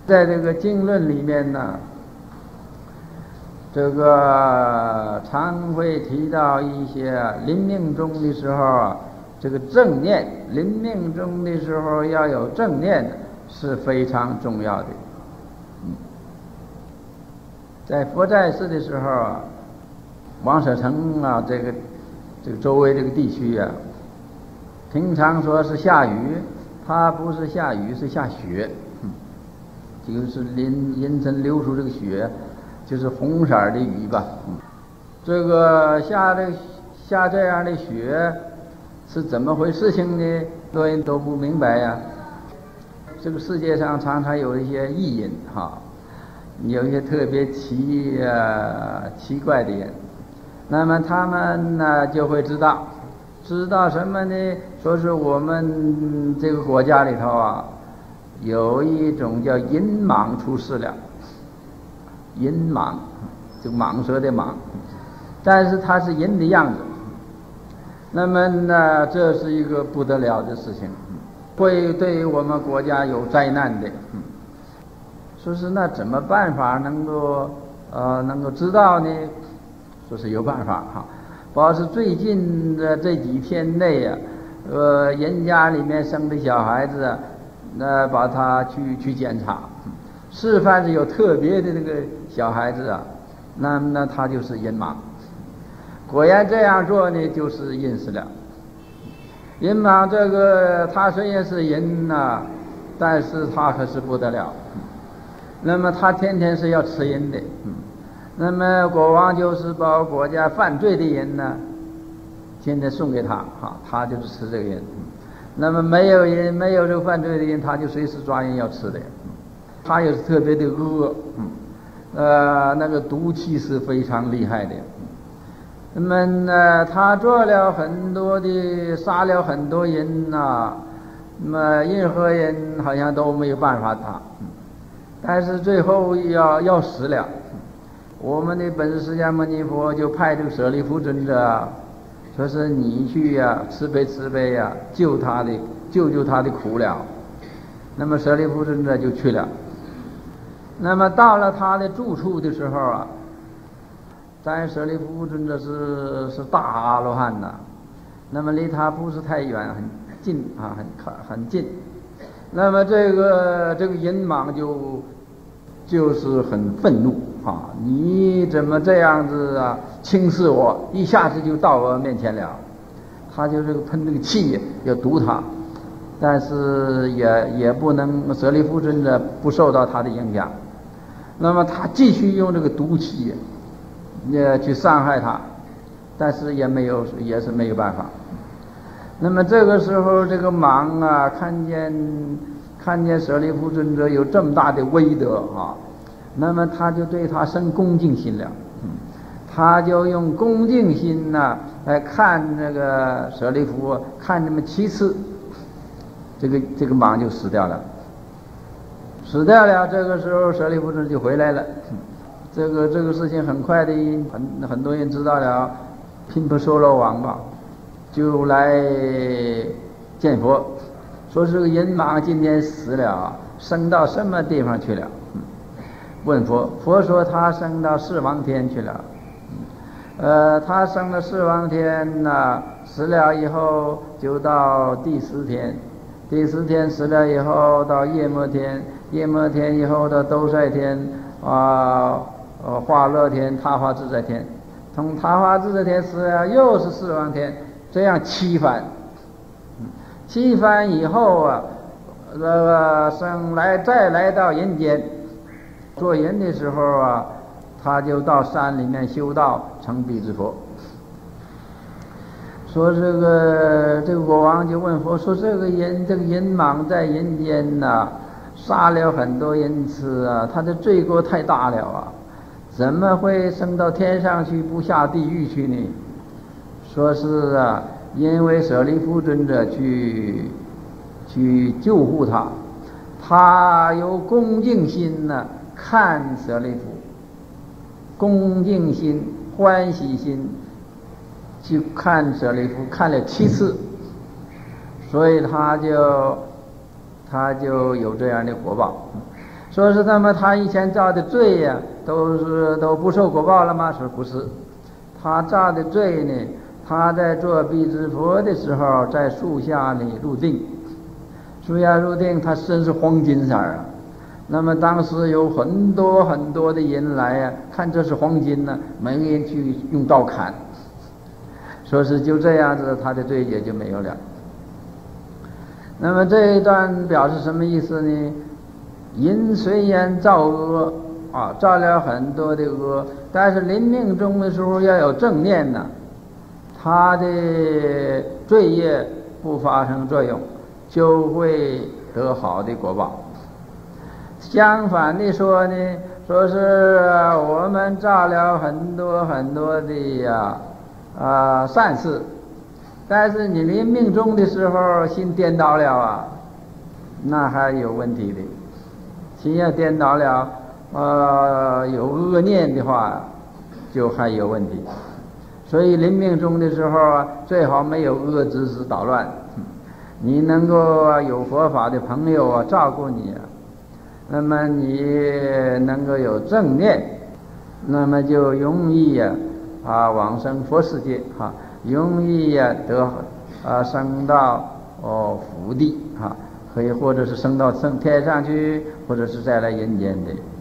在这个经论里面呢，这个常会提到一些临命终的时候啊，这个正念，临命终的时候要有正念是非常重要的。在佛在世的时候啊，王舍城啊，这个周围这个地区啊，平常说是下雨，它不是下雨，是下雪，就是阴沉流出这个雪，就是红色的雨吧。这个下这样的雪是怎么回事情呢？很多人都不明白呀。这个世界上常常有一些异人哈，有一些特别奇怪的人，那么他们呢就会知道什么呢？说是我们这个国家里头啊，有一种叫银蟒出世了。银蟒，这个蟒蛇的蟒，但是它是银的样子。那么呢，这是一个不得了的事情，会对于我们国家有灾难的。说是那怎么办法能够知道呢？说是有办法哈。主要是最近的这几天内啊，人家里面生的小孩子啊，那把他去检查，是凡是有特别的这个小孩子啊，那他就是银蟒。果然这样做呢，就是阴死了。银蟒这个他虽然是银呐，但是他可是不得了。那么他天天是要吃银的，那么国王就是把国家犯罪的人呢，天天送给他，他就是吃这个人。那么没有这个犯罪的人，他就随时抓人要吃的。他也是特别的恶，那个毒气是非常厉害的。那么呢，他做了很多的，杀了很多人呐，那么任何人好像都没有办法他，但是最后要死了。我们的本师释迦牟尼佛就派这个舍利弗尊者，说是你去呀，慈悲呀，救他的苦了。那么舍利弗尊者就去了。那么到了他的住处的时候啊，咱舍利弗尊者是大阿罗汉呐，那么离他不是太远，很近啊，很近。那么这个银蟒就是很愤怒啊！你怎么这样子啊，轻视我，一下子就到我面前了。他就这个喷这个气要毒他，但是也不能，舍利弗尊者不受到他的影响。那么他继续用这个毒气去伤害他，但是也是没有办法。那么这个时候这个蟒啊，看见舍利弗尊者有这么大的威德啊，那么他就对他生恭敬心了。他就用恭敬心呢来看那个舍利弗，看这么7次，这个蟒就死掉了。这个时候舍利弗尊者就回来了。这个事情很快的，很多人知道了，频婆娑罗王吧，就来见佛，说这个银蟒今天死了，升到什么地方去了？问佛，佛说他升到四王天去了。他升了四王天呢，死了以后就到第10天，第10天死了以后到夜摩天，夜摩天以后到兜率天化乐天、他化自在天，从他化自在天死了又是四王天，这样7番。7番以后啊，再来到人间，做人的时候啊，他就到山里面修道成比之佛。说这个国王就问佛说，这个银蟒在人间呐，杀了很多人吃啊，他的罪过太大了啊，怎么会升到天上去不下地狱去呢？说是啊，因为舍利弗尊者去救护他，他有恭敬心呢，看舍利弗，恭敬心、欢喜心去看舍利弗，看了7次，所以他就有这样的果报。 说是那么他以前造的罪呀，都不受果报了吗？说不是，他造的罪呢，他在做辟支佛的时候，在树下呢入定，树下入定，他身是黄金色啊。那么当时有很多很多的人来呀，看这是黄金呢，每个人去用刀砍，说是就这样子，他的罪也就没有了。那么这一段表示什么意思呢？人虽然造恶啊，造了很多的恶，但是临命终的时候要有正念呢，他的罪业不发生作用，就会得好的果报。相反的说呢，说是我们造了很多很多的善事，但是你临命终的时候心颠倒了啊，那还有问题的。心要颠倒了，有恶念的话，就还有问题。所以临命终的时候啊，最好没有恶知识捣乱，你能够有佛法的朋友啊照顾你啊，那么你能够有正念，那么就容易往生佛世界容易得升到福地可以或者是升到天上去，或者是再来人间的。